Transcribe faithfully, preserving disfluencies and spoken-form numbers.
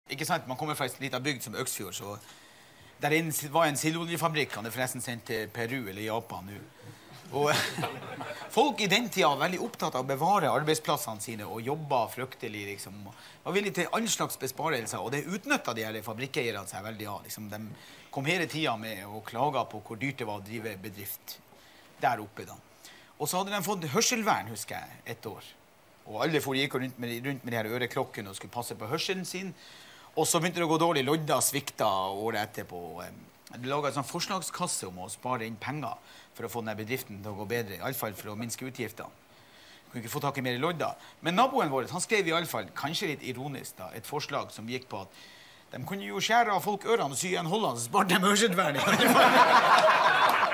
Ikke sant? Man kommer fra en liten bygd som Øksfjord, så der en, var en sildoljefabrikk, han er forresten sendt til Peru eller Japan nå. Og folk i den tida var veldig opptatt av å bevare arbeidsplassene sine og jobba fryktelig, liksom. Var villig til all slags besparelser, og det utnyttet de her fabrikkeierne seg veldig av. Liksom, de kom hele tida med og klaga på hvor dyrt det var å drive bedrift der oppe da. Og så hadde de fått hørselvern, husker jeg, et år. Og alle for gikk rundt med, rundt med de her øreklokkene og skulle passe på hørselen sin. Og så begynte det å gå dårlig. Lodda svikta året etterpå. De laget en sånn forslagskasse om å spare inn penger for å få denne bedriften til å gå bedre. I alle fall for å minske utgiftene. Kunne ikke få tak i mer i lodda. Men naboen vår, han skrev i alle fall, kanskje litt ironisk da, et forslag som gikk på at de kunne jo skjære av folk ørene og sy igjen holdene, så sparte de hørselvern.